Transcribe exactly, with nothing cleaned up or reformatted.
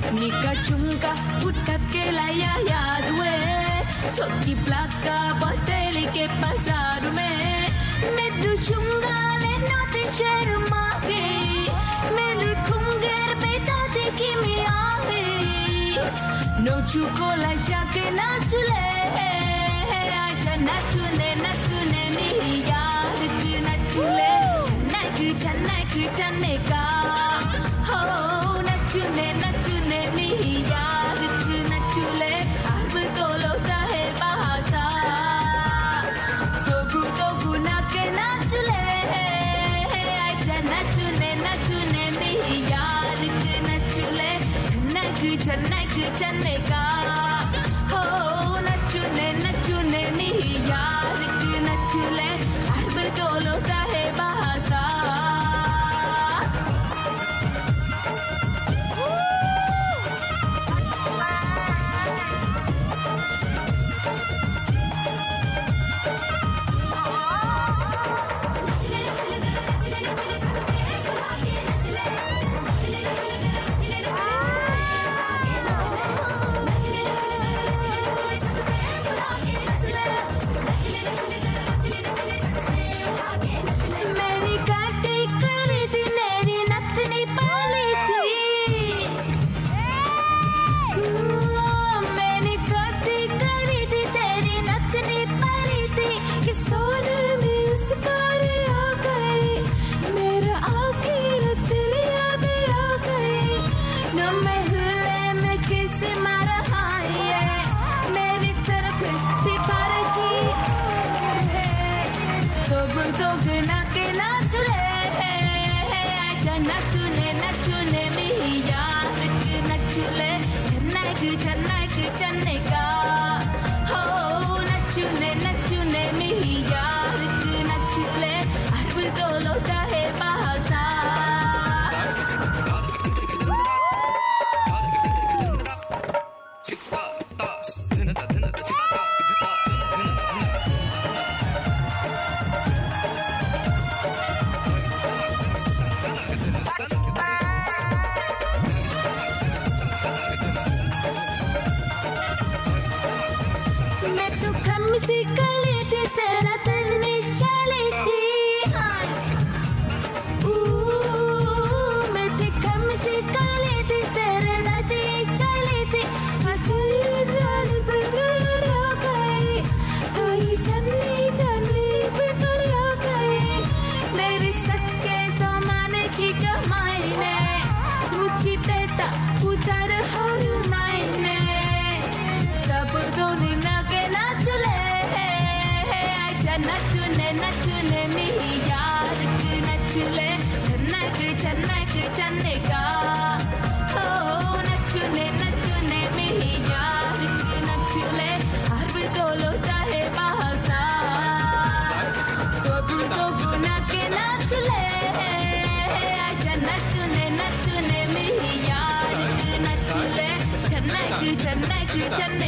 Nika chunga putat ke la ya ya due Choki plaka boteli ke pasar me Medru chunga le note sharma ke Melu kunger beta de kimi ahe No chuko la shake nachule Acha nachune nachune mi yaar ki nachule Chanai ku chanai ku channe ka Oh nachune nachune mi yaar ki nachule Ab to lota hai bahasa Sobu to guna ke nachule Acha nachune nachune mi yaar ki nachule Chanai ku chanai ku channe ka Oh nachune nachune mi yaar ki nachule Ab to lota hai bahasa मेरी काटी करी थी मेरी नथनी पाली थी मेरी काटी करी थी तेरी नथनी पाली थी कि सोने में उसकार आ गई मेरा आखिर चलिया भी आ गई न मैं हुले में किस मारा है मेरी तरफ भी पार की सब तो गना के नाचले आजा नाचने नाचने में यार के नाचले चन्नै की चन्नै की चन्नै का हो नाचने नाचने में यार के नाचले अर्ब तो लोटा है bahasa मैं तो कम सी कली थी सेना तलने चली थी हाय Ooh, मैं तो कम सी कली थी सेना ती चली थी अचली जानी पर आ गई आई चली चली पर आ गई मेरे सच के सामान की कमाई ने मुझे देता उतार हर मायने सब दोनों नागे नाचले आजा नाचने नाचने में यार की नाचले चन्नै की चन्नै की चन्नै का हो नाचने नाचने में यार की नाचले हर तो लोटा है bahasa सब तो गुना के नाचले आजा नाचने नाचने में यार की नाचले चन्नै की चन्नै की चन्नै